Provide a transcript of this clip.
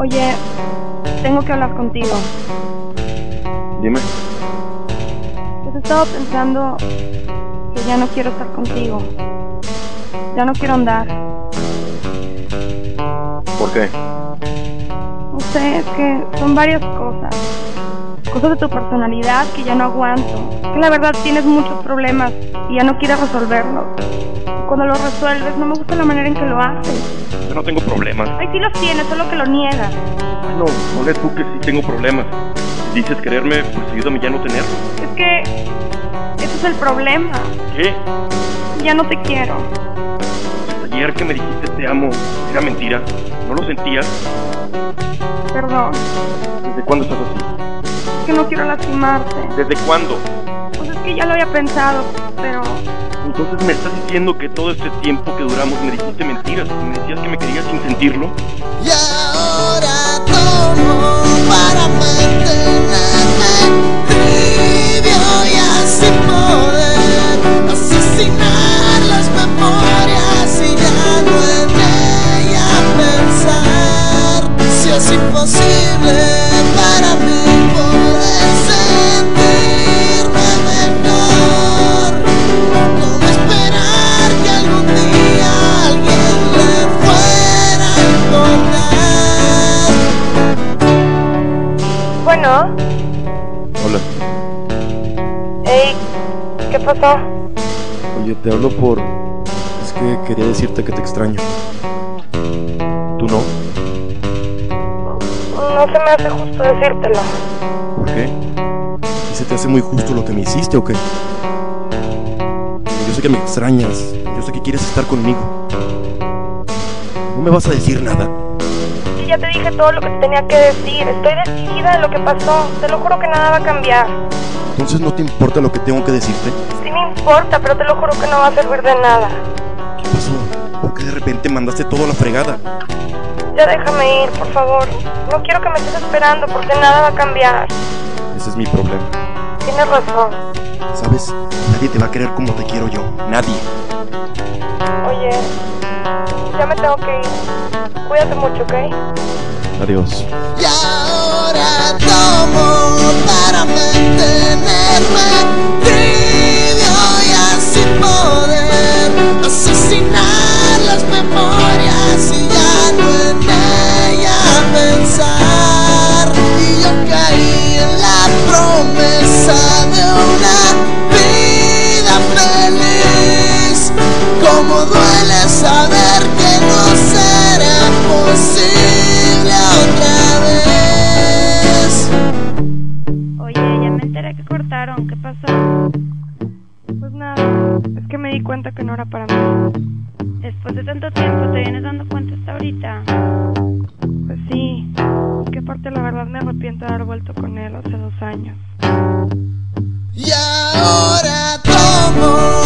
Oye, tengo que hablar contigo. Dime. Pues he estado pensando que ya no quiero estar contigo. Ya no quiero andar. ¿Por qué? No sé, es que son varias cosas. Cosas de tu personalidad que ya no aguanto. Que la verdad tienes muchos problemas y ya no quieres resolverlos. Cuando los resuelves no me gusta la manera en que lo haces. Yo no tengo problemas. Ay, sí los tienes, solo que lo niegas. Bueno, no lees tú que sí tengo problemas. Si dices quererme, pues ayúdame ya a no tenerlos. Es que ese es el problema. ¿Qué? Ya no te quiero. Ayer que me dijiste te amo, era mentira. ¿No lo sentías? Perdón, ¿Desde cuándo estás así? es que no quiero lastimarte. ¿Desde cuándo? Pues es que ya lo había pensado, pero... Entonces me estás diciendo que todo este tiempo que duramos me dijiste mentiras. Me decías que me querías sin sentirlo. Y ahora tomo para mantenerme tibio y así poder asesinar las memorias y ya no en ella pensar. Si es imposible para mí poder sentirme mejor, ¿cómo esperar que algún día alguien le fuera a importar? Bueno, Hola. hey, ¿qué pasó? Oye, te hablo por... Es que quería decirte que te extraño. ¿Tú no? No se me hace justo decírtelo. ¿Por qué? ¿Y se te hace muy justo lo que me hiciste o qué? Yo sé que me extrañas. Yo sé que quieres estar conmigo. ¿No me vas a decir nada? Sí, ya te dije todo lo que te tenía que decir. Estoy decidida de lo que pasó. Te lo juro que nada va a cambiar. ¿Entonces no te importa lo que tengo que decirte? Sí me importa, pero te lo juro que no va a servir de nada. ¿Qué pasó? ¿Por qué de repente mandaste todo a la fregada? Ya déjame ir, por favor. No quiero que me estés esperando porque nada va a cambiar. Ese es mi problema. Tienes razón. ¿Sabes? Nadie te va a querer como te quiero yo. Nadie. Oye, ya me tengo que ir. Cuídate mucho, ¿ok? Adiós. Y ahora tomo para mantenerme tibio y así poder asesinar las memorias y ya no en ella pensar. Y yo caí en la promesa de una vida feliz. Como duele saber que no será posible otra vez. Oye, ya me enteré que cortaron. ¿Qué pasó? Pues nada, es que me di cuenta que no era para mí. Después de tanto tiempo, ¿te vienes dando cuenta hasta ahorita? Pues sí, es que aparte la verdad me arrepiento de haber vuelto con él hace 2 años. Y ahora tomo